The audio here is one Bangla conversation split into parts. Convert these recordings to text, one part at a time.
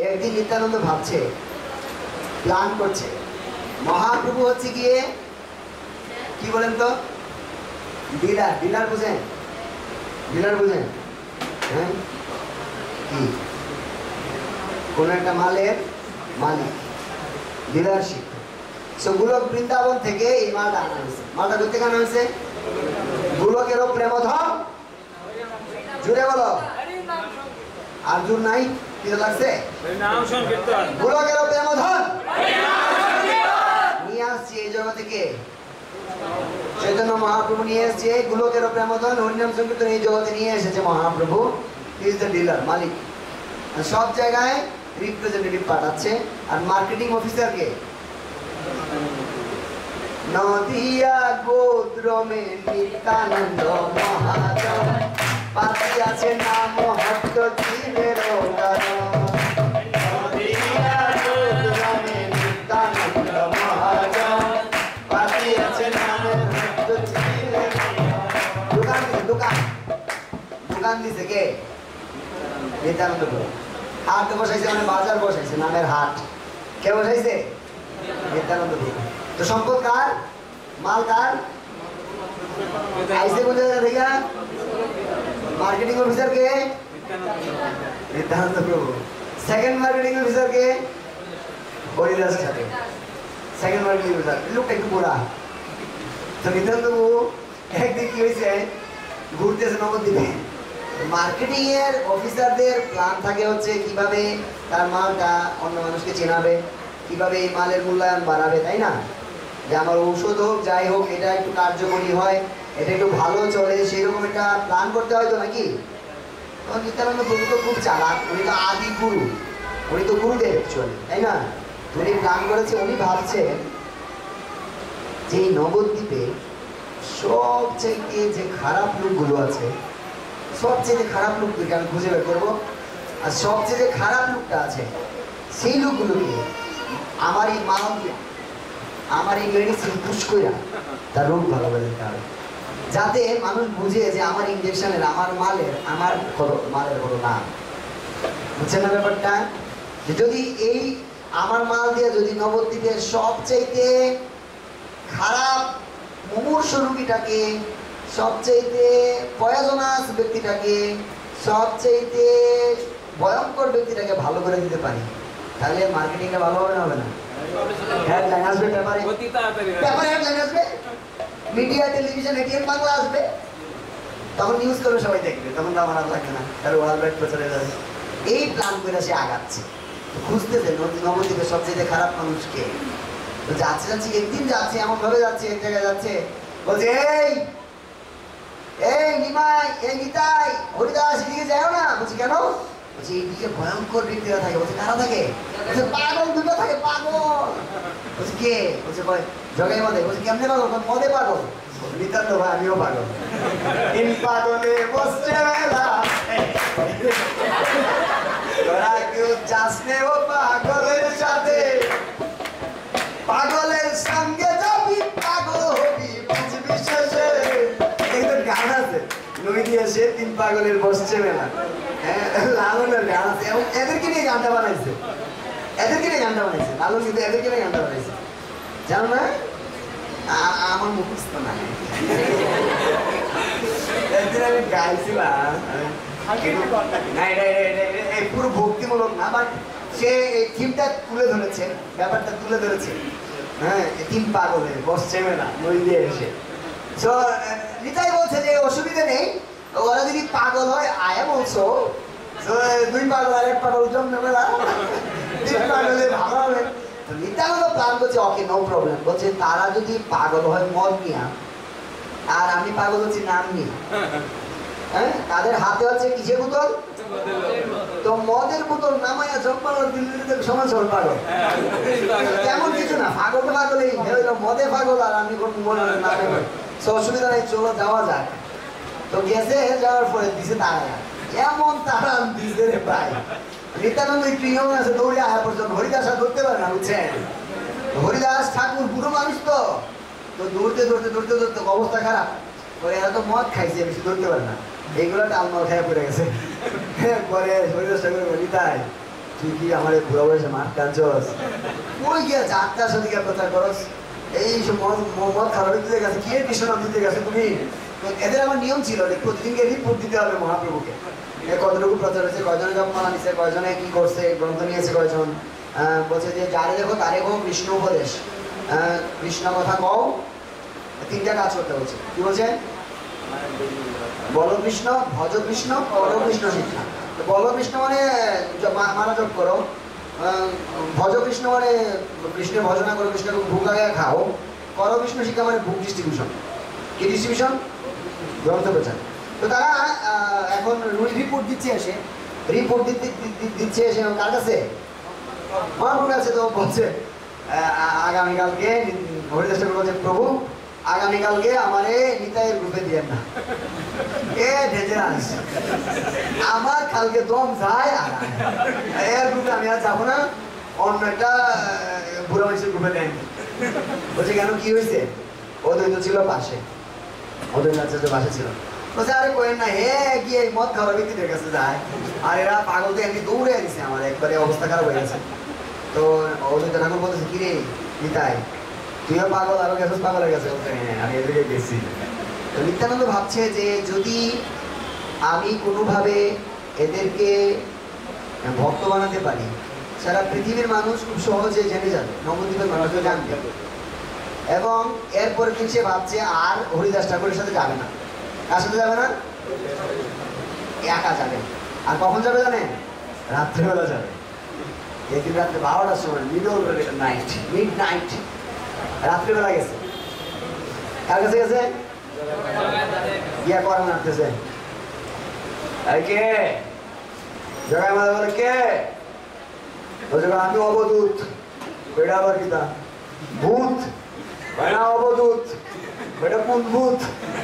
একদিন নিত্যানন্দ ভাবছে, প্ল্যান করছে, মহাপ্রভু হচ্ছে গিয়ে কি বলেন তো, ডিলার। ডিলার বুঝেন? ডিলার বুঝেন? হ্যাঁ, কি কোন একটা মালের মালিক, ডিলারশিপ। গোলক বৃন্দাবন থেকে এই মালটা আনা হয়েছে। মালটা করতে আনা হয়েছে গোলকেরও প্রেমধন। জুড়ে বলো, আর জোর নাই, কি লাগছে? গোলকেরও প্রেমধন নিয়ে আসছে এই জগতে কে? চৈতন্য মহাপ্রভু নিয়ে এসেছে গোলকেরও প্রেমধন, হরিনাম সংকীর্তন এই জগতে নিয়ে এসেছে মহাপ্রভু। ইজ দ্য ডিলার, মালিক। সব জায়গায় রিপ্রেজেন্টেটিভ পাঠাচ্ছে। আর মার্কেটিং অফিসারকে নদিয়া গোত্রমে নিত্যানন্দ মহাজন পাঠিয়েছে নাম হট্ট জীবের কারণ। নদিয়া গোত্রমে নিত্যানন্দ মহাজন পাঠিয়েছে নাম হট্ট জীবের। দোকান দিছে, দোকান দিছে কে? নিত্যানন্দ প্রভু। হাট বসাইছে, মানে বাজার বসাইছে, নামের হাট। কে বসাইছে? নিত্যানন্দ প্রভু। তো সম্পদ কার? মাল কার? আইসে কোন জায়গা থেকে? মার্কেটিং অফিসার কে? Nityananda Prabhu. Second marketing officer কে? Haridas Thakur. Second marketing officer লোকটা একটু বুড়া। তো নিত্যানন্দ প্রভু একদিন কি হয়েছে, ঘুরতেছে নবদ্বীপে। মার্কেটিং এর অফিসারদের প্ল্যান থাকে হচ্ছে কিভাবে তার মালটা অন্য মানুষকে চেনাবে, কিভাবে এই মালের মূল্যায়ন বাড়াবে, তাই না? যে আমার ঔষধ হোক, যাই হোক, এটা একটু কার্যকরী হয়, এটা একটু ভালো চলে, সেইরকম একটা প্ল্যান করতে হয় তো নাকি? নিত্যানন্দ প্রভু তো খুব চালাক, উনি তো আদি গুরু, উনি তো গুরুদেব অ্যাকচুয়ালি, তাই না? উনি প্ল্যান করেছে, উনি ভাবছে যে এই নবদ্বীপে সবচাইতে যে খারাপ লোকগুলো আছে, সবচেয়ে খারাপ লোকগুলোকে আমি খুঁজে বের করবো। আর সবচেয়ে যে খারাপ লোকটা আছে সেই লোকগুলোকে আমার এই মাল দিয়া, আমার এই মেডিসিন পুশ কইরা তার রোগ ভালো করে দিতে হবে, যাতে মানুষ বুঝে যে আমার ইঞ্জেকশনের, আমার মালের, আমার মালের বড় নাম। বুঝছেন না ব্যাপারটা? যে যদি এই আমার মাল দিয়ে যদি নবদ্বীপের সবচাইতে খারাপ মুমূর্ষু রোগীটাকে, সবচাইতে পয়জনাস ব্যক্তিটাকে, সবচাইতে ভয়ঙ্কর ব্যক্তিটাকে ভালো করে দিতে পারি, তাহলে মার্কেটিংটা ভালো হবে না? হবে না? হেডলাইন আসবে, পেপারে হেডলাইন আসবে, মিডিয়া, টেলিভিশন, এটিএন বাংলা আসবে, তখন নিউজ করবে, সবাই দেখবে, তখন আমার আর লাগবে না, তার ওয়ার্ল্ড ওয়াইড প্রচারে যাবে। এই প্ল্যান করে সে আগাচ্ছে, খুঁজতেছে নবদ্বীপের সবচেয়ে খারাপ মানুষকে। তো যাচ্ছে যাচ্ছে, একদিন যাচ্ছে, এমন ভাবে যাচ্ছে, এক জায়গায় যাচ্ছে, বলছে এই এই নিমাই, এই নিতাই, হরিদাস, এদিকে যাও না। বলছি কেন? বলছি এইদিকে ভয়ঙ্কর ব্যক্তিরা থাকে। বলছে কারা থাকে? বলছে পাগল দুটো থাকে, পাগল। বলছে কে? বলছে জগাই মদে। বলছে কেমনে পাগল? মদে পাগল। নিতান্ত ভাই, আমিও পাগল। তিন পাগলে বসছে মেলা, তোরা কেউ যাস নে ও পাগলের সাথে, পাগলের সঙ্গে যাবি, পাগল হবি বুঝবি শেষে। গান আছে, নই দিয়ে সে তিন পাগলের বসছে মেলা। হ্যাঁ, লালনের গান আছে, এবং এদেরকে নিয়ে গানটা বানাইছে, এদেরকে নিয়ে গানটা বানাইছে লালন, কিন্তু এদেরকে নিয়ে গানটা বানাইছে, জানো না? আমার মুখস্থ নাই, একদিন আমি গাইছিলাম, পুরো ভক্তিমূলক না, বাট সে এই থিমটা তুলে ধরেছে, ব্যাপারটা তুলে ধরেছে। হ্যাঁ, তিন পাগলের বসছে মেলা, নই দিয়ে এসে। তো নিতাই বলছে যে অসুবিধা নেই, ওরা যদি পাগল হয়, আয়া বলছো দুই পাগল আর এক পাগল জন্মে মেলা, তিন পাগলে ভালো হবে। তো নিতাই প্ল্যান করছে, ওকে নো প্রবলেম। বলছে তারা যদি পাগল হয় মদ নিয়ে, আর আমি পাগল হচ্ছি নাম নিয়ে, হ্যাঁ, তাদের হাতে হচ্ছে কিসের বোতল? তো মদের বোতল নামাইয়া চোখ পাগল, দিল্লিতে সমান সমান পাগল, তেমন কিছু না, পাগল তো পাগলই, মদে পাগল, আর আমি মনে নামে। অসুবিধা নেই, চলো যাওয়া যাক। তো গেছে, যাওয়ার পরে দিছে তারা, এমন তারা দিছে রে ভাই, নিত্যানন্দ একটু ইয়ং আছে, দৌড়ে আয়া পর্যন্ত। হরিদাস আর ধরতে পারে না, বুঝছেন? হরিদাস ঠাকুর বুড়ো মানুষ, তো দৌড়তে দৌড়তে দৌড়তে দৌড়তে অবস্থা খারাপ। এরা তো মদ খাইছে, বেশি ধরতে পারে না, এইগুলো টালমাল খেয়ে পড়ে গেছে। পরে হরিদাস ঠাকুর নিতাই তুই কি আমার বুড়া বয়সে মাঠ কাঁদছস? ওই গিয়া যাত্রার সাথে গিয়া প্রচার করস, এই সব মদ খারাপ দিতে গেছে, কি কৃষ্ণ নাম দিতে গেছে তুমি? এদের আমার নিয়ম ছিল প্রতিদিনকে রিপোর্ট দিতে হবে মহাপ্রভুকে, কতটুকু প্রচার হয়েছে, কয়জনে জপমালা নিছে, কয়জনে কি করছে, গ্রন্থ নিয়েছে কয়জন। বলছে যে যারে দেখো তারে কও কৃষ্ণ উপদেশ, কৃষ্ণ কথা কও, তিনটা কাজ করতে বলছে। কি বলছে? বলো কৃষ্ণ, ভজ কৃষ্ণ, করো কৃষ্ণ শিক্ষা। বলো কৃষ্ণ মানে মালা জপ করো, ভজ কৃষ্ণ মানে কৃষ্ণের ভজনা করো, কৃষ্ণকে ভোগ আগে খাও, করো কৃষ্ণ শিক্ষা মানে বুক ডিস্ট্রিবিউশন। কি ডিস্ট্রিবিউশন? গ্রন্থ প্রচার। তো তারা এখন রিপোর্ট দিচ্ছে এসে, রিপোর্ট দিচ্ছে এসে কার কাছে? মহাপ্রভুর কাছে। তো বলছে আগামীকালকে হরিদাস ঠাকুর বলছে, প্রভু আগামীকালকে আমারে নিতাইয়ের গ্রুপে দিয়েন না, আমার কালকে দম যায় আর এর গ্রুপে আমি আর যাবো না, অন্য একটা বুড়া মানুষের গ্রুপে দেন। বলছে কেন, কি হয়েছে? অদ্বৈত ছিল পাশে, অদ্বৈত আচার্য পাশে ছিল। বলছে আরে করেন না, হে গিয়ে মদ খাওয়ার ব্যক্তিদের কাছে যায়, আর এরা পাগল তো এমনি দৌড়ে দিছে, আমার একবারে অবস্থা খারাপ হয়ে গেছে। তো অদ্বৈত ঠাকুর বলতেছে, কি রে নিতাই, তুইও পাগল, আরো গেছিস পাগল হয়ে গেছে? আমি এদিকে গেছি। তো নিত্যানন্দ ভাবছে যে যদি আমি কোনোভাবে এদেরকে ভক্ত বানাতে পারি, সারা পৃথিবীর মানুষ খুব সহজে জেনে যাবে, নবদ্বীপের মানুষও জানবে। এবং এরপরে কি সে ভাবছে আর হরিদাস ঠাকুরের সাথে যাবে না। কার সাথে যাবে না? একা যাবে। আর কখন যাবে জানেন? রাত্রেবেলা যাবে। একদিন রাত্রে 12টার সময়, মিড নাইট রাত্রিবেলা গেছে। কার কাছে গেছে? গিয়া করা নাড়তেছে, কে জগায় মাঝে বলে কে? বলছে আমি অবধূত। বেটা আবার কিতা? ভূত। না অবধূত, বেটা কোন ভূত?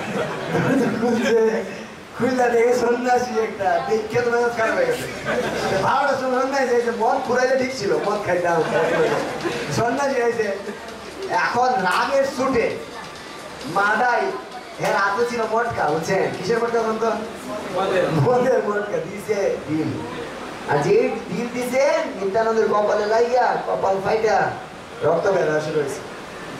খুলনা দেখে সন্ন্যাসী একটা, দেখে তো মেজাজ খারাপ হয়ে গেছে। 12টার সময় সন্ন্যাসী হয়েছে, মদ ফুরাইলে ঠিক ছিল, মদ খাইতাম, সন্ন্যাসী হয়েছে। এখন রাগের ছুটে মাদাই, এর হাতে ছিল মটকা, বুঝছেন? কিসের মটকা? বলতো মদের মটকা দিছে ডিল। আর যে ডিল দিছে নিত্যানন্দের কপালে লাগিয়া কপাল ফাইটা রক্ত বের হওয়া শুরু হয়েছে।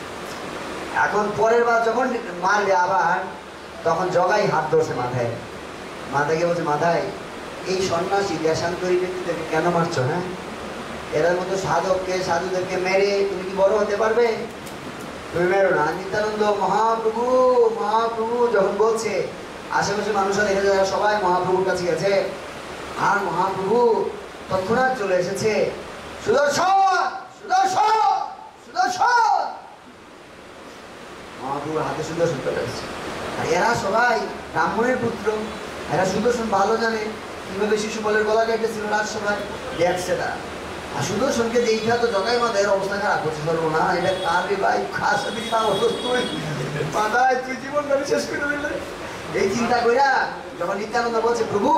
এখন পরের বার যখন মারবে আবার, তখন জগাই হাত ধরছে মাথায়, মাথাকে বলছে, মাথায় এই সন্ন্যাসী দেশান্তরী ব্যক্তিদেরকে কেন মারছো? হ্যাঁ, এদের মতো সাধুদেরকে মেরে তুমি কি বড় হতে পারবে? তুমি মেরো না। নিত্যানন্দ মহাপ্রভু যখন বলছে, আশেপাশে মানুষরা দেখে যায় সবাই মহাপ্রভুর কাছে গেছে, আর মহাপ্রভু তৎক্ষণাৎ চলে এসেছে, সুদর্শন সুদর্শন সুদর্শন। মহাপ্রভুর হাতে সুদর্শন চলে এসেছে। আর এরা সবাই ব্রাহ্মণের পুত্র, এরা সুদর্শন ভালো জানে কিভাবে শিশুপালের গলা কেটেছিল রাজসভায়, দেখছে না। আর সুদর্শনকে দেখা তো জগাই মাথায় অবস্থা খারাপ করছে, বলবো না এটা কার রে ভাই, খাস সাথে তুই মাথায় তুই জীবন ধরে শেষ করে দিলে। এই চিন্তা কইরা যখন নিত্যানন্দ বলছে, প্রভু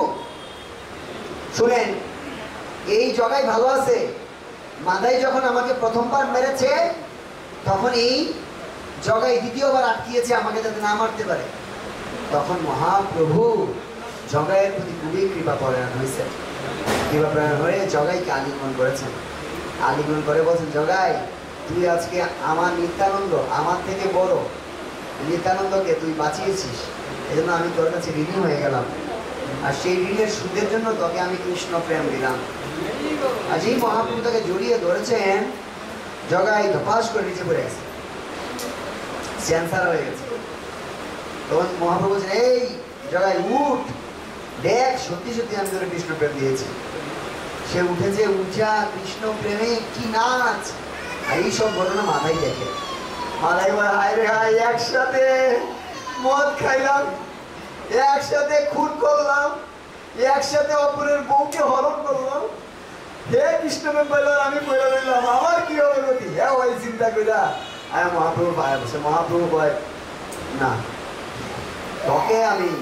শুনেন, এই জগাই ভালো আছে, মাথায় যখন আমাকে প্রথমবার মেরেছে, তখন এই জগাই দ্বিতীয়বার আটকিয়েছে আমাকে যাতে না মারতে পারে। তখন মহাপ্রভু জগাইয়ের প্রতি খুবই কৃপা পরায়ণ হয়েছে, কৃপা পরায়ণ হয়ে জগাইকে আলিঙ্গন করেছেন। আলিঙ্গন করে বলছেন, জগাই তুই আজকে আমার নিত্যানন্দ, আমার থেকে বড় নিত্যানন্দকে তুই বাঁচিয়েছিস, এই জন্য আমি তোর কাছে ঋণী হয়ে গেলাম, আর সেই ঋণের সুদের জন্য তোকে আমি কৃষ্ণ প্রেম দিলাম। আর যেই মহাপ্রভু তাকে জড়িয়ে ধরেছেন, জগাই ধপাস করে নিচে পড়ে গেছে, ক্যান্সার হয়ে গেছে। তখন মহাপ্রভু বলছেন, এই জগাই উঠ, দেখ সত্যি সত্যি আমি তোর কৃষ্ণ প্রেম দিয়েছি। সে উঠেছে, উঠা কৃষ্ণ প্রেমে কি নাচ। আর এইসব ঘটনা মাথায় দেখে, মাথায় বলে, হায় রে হায়, একসাথে মদ খাইলাম, একসাথে খুন করলাম, একসাথে অপরের বউকে হরণ করলাম, হে কৃষ্ণ প্রেম পাইলাম, আমি পয়লা রইলাম, আমার কি হবে গতি? হ্যাঁ, ওই চিন্তা কইরা আর মহাপ্রভু পায়ে বসে। মহাপ্রভু কয়, না, তোকে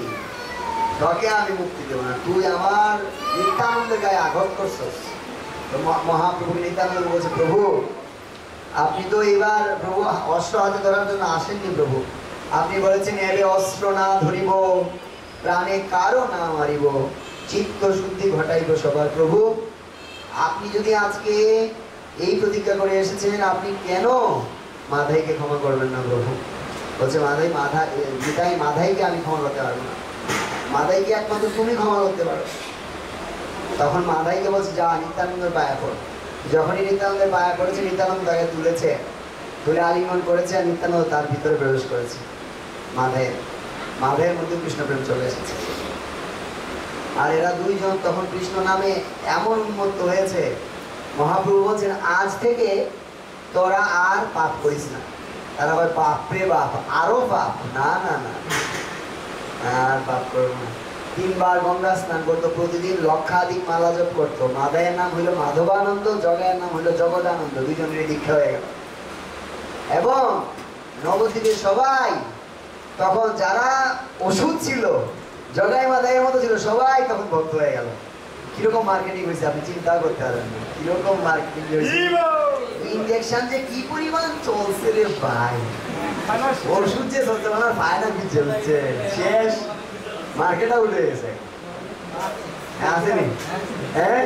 আমি মুক্তি দেবো না, তুই আমার নিত্যানন্দের গায়ে আঘাত করছস। তো মহাপ্রভু নিত্যানন্দ বলছে, প্রভু আপনি তো এবার প্রভু অস্ত্র হাতে ধরার জন্য আসেননি প্রভু, আপনি বলেছেন এবে অস্ত্র না ধরিব, প্রাণে কারো না মারিব, চিত্ত শুদ্ধি ঘটাইব সবার। প্রভু আপনি যদি আজকে এই প্রতিজ্ঞা করে এসেছেন, আপনি কেন মাধাইকে ক্ষমা করবেন না প্রভু? বলছে মাধাইকে আমি ক্ষমা করতে পারবো না, মাধাইকে একমাত্র তুমি ক্ষমা করতে পারো। তখন মাধাইকে বলছে যা নিত্যানন্দের পায়া পড়। যখনই নিত্যানন্দের পায়া পড়েছে, নিত্যানন্দ তাকে তুলে আলিঙ্গন করেছে, আর নিত্যানন্দ তার ভিতরে প্রবেশ করেছে। মাধাইয়ের মধ্যে কৃষ্ণ প্রেম চলে এসেছে। আর এরা দুইজন তখন কৃষ্ণ নামে এমন উন্মত্ত হয়েছে, মহাপ্রভু বলছেন আজ থেকে তোরা আর পাপ করিস না। তারা আবার বাপরে বাপ, আরো পাপ, না না না আর পাপ করবো না। 3 বার গঙ্গা স্নান করতো, প্রতিদিন লক্ষাধিক মালা জপ করতো। মাধায়ের নাম হইল মাধবানন্দ, জগায়ের নাম হইল জগদানন্দ। দুইজনের দীক্ষা হয়ে গেল। এবং নবদ্বীপের সবাই তখন যারা ওষুধ ছিল, জগাই মাধায়ের মতো ছিল, সবাই তখন ভক্ত হয়ে গেল। কিরকম মার্কেটিং হয়েছে আপনি চিন্তা করতে পারেন না, কিরকম মার্কেটিং হয়েছে। ইনজেকশন যে কি পরিমাণ চলছে রে ভাই, ওষুধ যে চলছে আমার ফায়না কি চলছে, শেষ মার্কেটটা উঠে গেছে। হ্যাঁ আসেনি? হ্যাঁ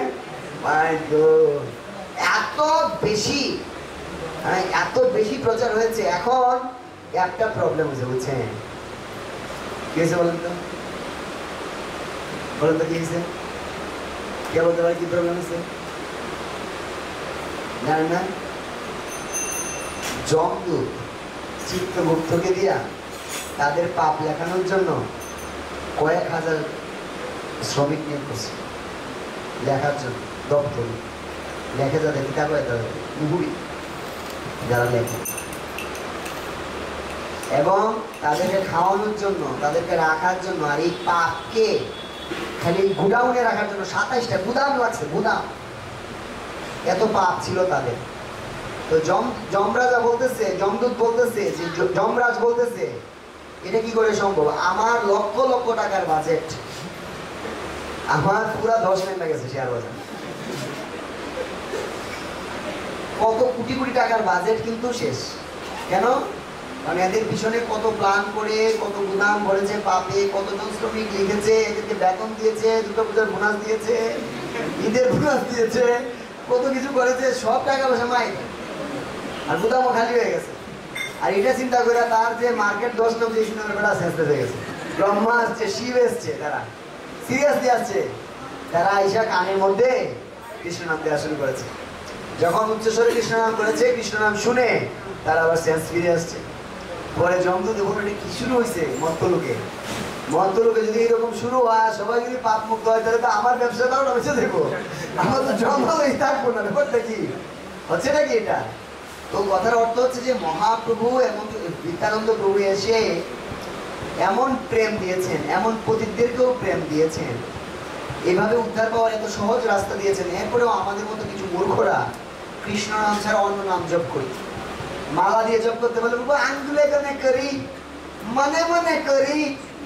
এত বেশি প্রচার হয়েছে। এখন একটা প্রবলেম হয়েছে, বুঝছেন কি হয়েছে বলেন তো? বলেন তো কি হয়েছে? কে বলতে পারে কি প্রবলেম হয়েছে? জানেন না? যমদূত চিত্রগুপ্তকে দিয়া তাদের পাপ লেখানোর জন্য কয়েক হাজার শ্রমিক নিয়োগ করছে লেখার জন্য। দপ্তরে লেখে যাদের কিতাব হয় তাদের মুহুরি যারা লেখে, এবং তাদেরকে খাওয়ানোর জন্য, তাদেরকে রাখার জন্য, আর এই পাপকে খালি গুডাউনে রাখার জন্য 27টা গুদাম লাগছে, গুদাম। এত পাপ ছিল তাদের। তো যমরাজা বলতেছে, যমদূত বলতেছে, যে যমরাজ বলতেছে এটা কি করে সম্ভব? আমার লক্ষ লক্ষ টাকার বাজেট, আমার পুরা 10 নেমে গেছে শেয়ার বাজার, কত কোটি কোটি টাকার বাজেট কিন্তু শেষ। কেন? কারণ এদের পিছনে কত প্ল্যান করে, কত গুদাম ভরেছে পাপে, কতজন শ্রমিক লিখেছে, এদেরকে বেতন দিয়েছে, দুর্গা পূজার বোনাস দিয়েছে, ঈদের বোনাস দিয়েছে, কত কিছু করেছে, সব টাকা পয়সা মাই, আর গুদামও খালি হয়ে গেছে। আর এটা চিন্তা করে তার যে মার্কেট 10 নাম যে বেটা শেষ হয়ে গেছে। ব্রহ্মা আসছে, শিব এসছে, তারা সিরিয়াসলি আসছে, তারা আইসা কানের মধ্যে কৃষ্ণ নাম দেওয়া শুরু করেছে। যখন উচ্চস্বরে কৃষ্ণ নাম করেছে, কৃষ্ণ নাম শুনে তারা আবার সেন্স ফিরে আসছে। পরে যমদূত দেখুন এটা কি শুরু হয়েছে, মত্তলোকে যদি এরকম শুরু হয়, সবাই যদি পাপ মুক্ত হয়, তাহলে তো আমার ব্যবসাটাও রয়েছে। দেখো আমার তো জঙ্গলেই থাকবো না, ব্যাপারটা কি হচ্ছে নাকি এটা? তো কথার অর্থ হচ্ছে যে মহাপ্রভু এবং নিত্যানন্দ প্রভু এসে এমন প্রেম দিয়েছেন, এমন পতিতদেরকেও প্রেম দিয়েছেন, এভাবে উদ্ধার পাওয়ার এত সহজ রাস্তা দিয়েছেন। এরপরেও আমাদের মতো কিছু মূর্খরা কৃষ্ণ নাম ছাড়া অন্য নাম জপ করি, মালা দিয়ে জপ করতে বলে আঙ্গুলে কানে করি, মনে মনে করি,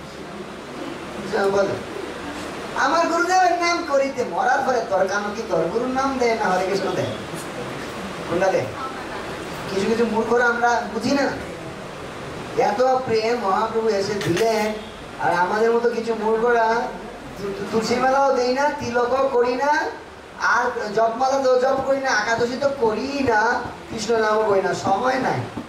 বলে আমার গুরুদেবের নাম করিতে, মরার পরে তোর কানো কি তোর গুরুর নাম দেয় না হরে কৃষ্ণ দেয়? কোনটা দেয়? কিছু কিছু মূর্খরা আমরা বুঝি না। এত প্রেম মহাপ্রভু এসে দিলেন, আর আমাদের মতো কিছু মূর্খরা তুলসী মালাও দেই না, তিলকও করি না, আর জপমালা তো জপ করি না, একাদশী তো করি না, কৃষ্ণ নামও করি না, সময় নাই।